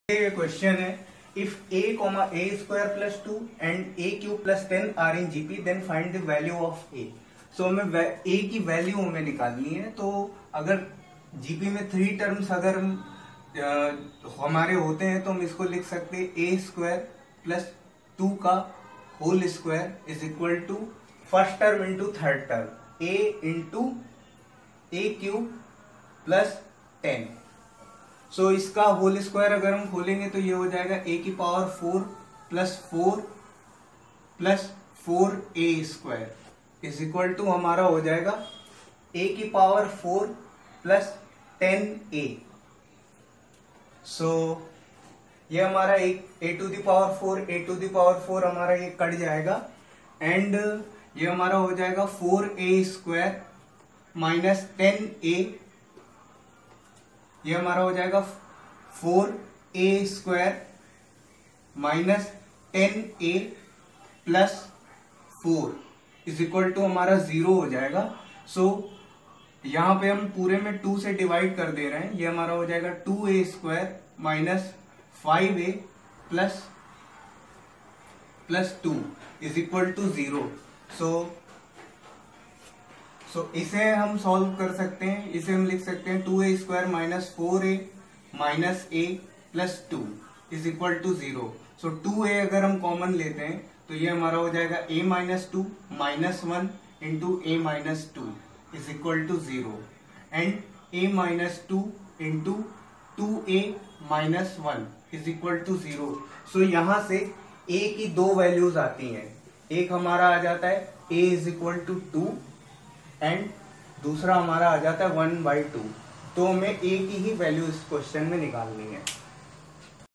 ये क्वेश्चन है, if a, a square plus 2 and a cube plus 10 are in GP, then find the value of a. So हमें a की value हमें निकालनी है। तो अगर जीपी में 3 टर्म्स अगर हमारे होते हैं तो हम इसको लिख सकते हैं a स्क्वायर प्लस 2 का whole square is equal to first term into third term a into a cube plus 10। So इसका होल स्क्वायर अगर हम खोलेंगे तो ये हो जाएगा a की power 4 plus 4a square is equal to हमारा हो जाएगा a की पावर 4 प्लस 10a। सो ये हमारा a टू द पावर 4 हमारा ये कट जाएगा एंड ये हमारा हो जाएगा 4a स्क्वायर माइनस 10a। ये हमारा हो जाएगा 4a square minus 10a plus 4 is equal to हमारा 0 हो जाएगा। सो यहां पे हम पूरे में 2 से डिवाइड कर दे रहे हैं। ये हमारा हो जाएगा 2a square minus 5a plus 2 is equal to 0। So इसे हम सॉल्व कर सकते हैं। इसे हम लिख सकते हैं 2a square minus 4a minus a plus 2 is equal to 0। So 2a अगर हम कॉमन लेते हैं तो ये हमारा हो जाएगा a minus 2 minus 1 into a minus 2 is equal to 0 and a minus 2 into 2a minus 1 is equal to 0। So यहां से a की 2 वैल्यूज आती हैं। एक हमारा आ जाता है a is equal to 2 and दूसरा हमारा आ जाता है 1/2। तो हमें a की ही वैल्यू इस क्वेश्चन में निकालनी है।